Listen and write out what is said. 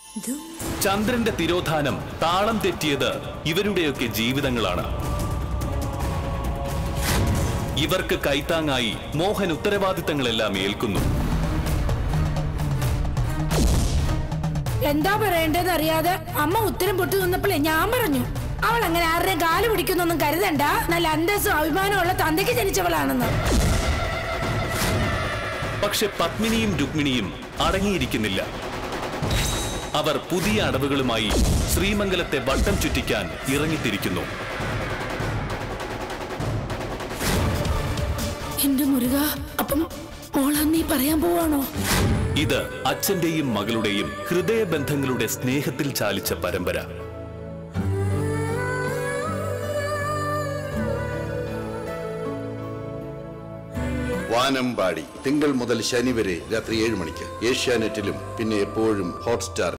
ചന്ദ്രന്റെ തിരോധാനം താളം തെറ്റിയത് ഇവരുടെയൊക്കെ ജീവിതങ്ങളാണ്. ഇവർക്ക് കൈത്താങ്ങായി മോഹൻ ഉത്തരവാദിത്തങ്ങളെല്ലാം ഏൽക്കുന്നു. എന്താ പറയേണ്ടതെന്ന് അറിയാതെ അമ്മ ഉത്തരം പൊട്ടു നിന്നപ്പോഴേ ഞാൻ പറഞ്ഞു, അവൾ അങ്ങനെ ആരുടെയും കാല് പിടിക്കുന്നൊന്നും കരുതണ്ട, നല്ല അന്തസ്സും അഭിമാനമുള്ള തന്തയ്ക്ക് ജനിച്ചവളാണെന്ന്. പക്ഷെ പത്മിനിയും രുക്മിണിയും അടങ്ങിയിരിക്കുന്നില്ല. അവർ പുതിയ അടവുകളുമായി ശ്രീമംഗലത്തെ വട്ടം ചുറ്റിക്കാൻ ഇറങ്ങിത്തിരിക്കുന്നു. എന്റെ മുരുക, അപ്പം മോളാ നീ പറയാൻ പോവാണോ? ഇത് അച്ഛന്റെയും മകളുടെയും ഹൃദയബന്ധങ്ങളുടെ സ്നേഹത്തിൽ ചാലിച്ച പരമ്പര. വാനമ്പാടി തിങ്കൾ മുതൽ ശനി വരെ രാത്രി 7 മണിക്ക് ഏഷ്യാനെറ്റിലും പിന്നെ എപ്പോഴും ഹോട്ട്സ്റ്റാർ.